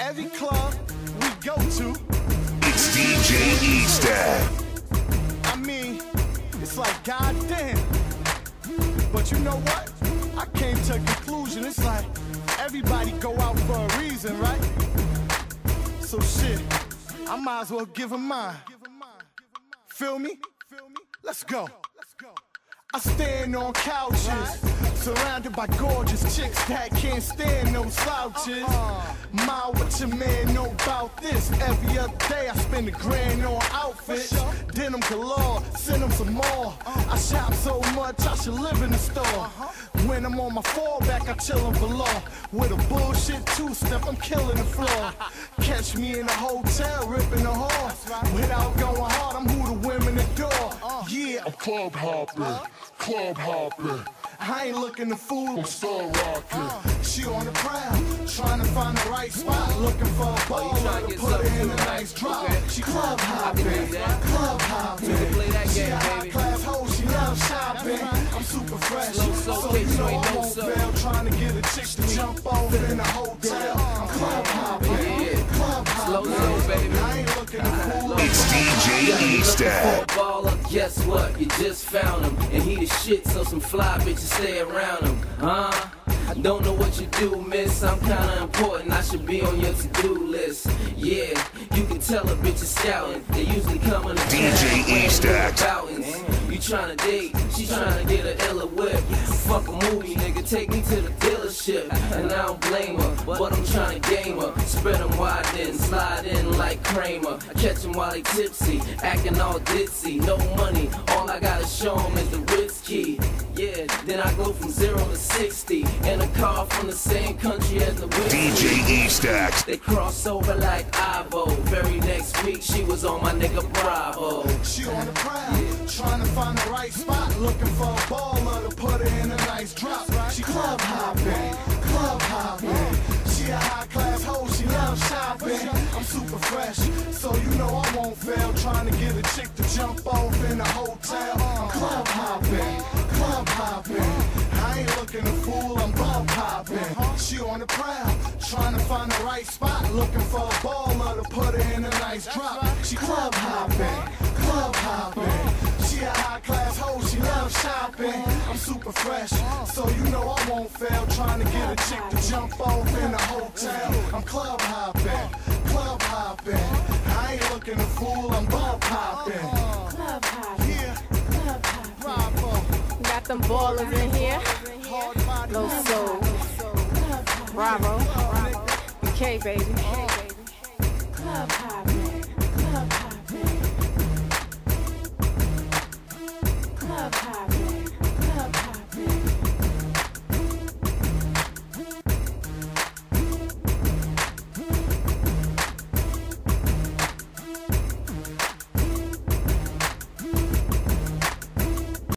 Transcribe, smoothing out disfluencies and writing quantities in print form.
every club we go to, It's DJ E-Stack. I mean, it's like goddamn. But you know what? I came to a conclusion. It's like everybody go out for a reason, right? So shit, I might as well give 'em mine. Feel me? Let's go. I stand on couches, surrounded by gorgeous chicks that can't stand no slouches. Ma, what your man know about this? Every other day I spend $1,000 on outfits. Denim galore, send them some more. I shop so much I should live in the store. When I'm on my fallback, I chillin' below. With a bullshit two-step, I'm killing the floor. Catch me in a hotel, ripping the horse. Without going hard, I'm who the women adore. Yeah, I'm club hopping, club hopping. I ain't looking to fool. I'm star rocking. She on the prowl, trying to find the right spot. Looking for a baller to put her in a nice drop. She club hopping, club hopping. She a high class hoe, she loves shopping. I'm super fresh, so you know I won't fail. Trying to get a chick to jump off in a hotel. I'm club hopping, club hopping. Baby. I ain't looking to fool. It's DJ E-Stack. Baller, guess what? You just found him, and he the shit, so some fly bitches stay around him, huh? I don't know what you do, miss. I'm kinda important, I should be on your to-do list. Yeah, you can tell a bitch is scouting. They usually come in the DJ E-Stack. You tryna date, she tryna get a illa whip. Fuck a movie, nigga, take me to the dealership. And I don't blame her, but I'm tryna game her. Spread them wide then, slide in like Kramer. I catch them while they tipsy, acting all ditzy. No money, all I gotta show them is the Ritz key. Yeah, then I go from 0 to 60 in a car from the same country as the Ritz. DJ E-Stack. They cross over like Ivo. Very next week, she was on my nigga Bravo. She on the prowl, trying to find the right spot. Looking for a baller to put her in a nice drop. She club hopping, club hopping. She a high class hoe, she loves shopping. I'm super fresh, so you know I won't fail. Trying to get a chick to jump off in a hotel. I'm club hopping, club hopping. I ain't looking to fool, I'm ball popping. She on the prowl, trying to find the right spot. Looking for a baller to put her in a nice drop. She club hopping, club hopping. She a high class hoe, she loves shopping. I'm super fresh, so you know I won't fail. Trying to get a chick to jump off in a hotel. I'm club hopping, club hopping. I ain't looking to fool, I'm ball popping. Club hopping, Yeah, club hopping. bravo. Got them ballers in here. Hard body. Low soul. Bravo. Okay, baby. Club hopping.